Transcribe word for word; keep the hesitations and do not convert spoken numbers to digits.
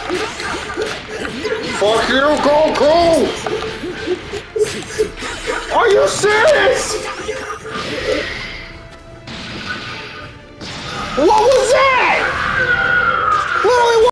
Fuck you, Goku! Are you serious? What was that? Literally.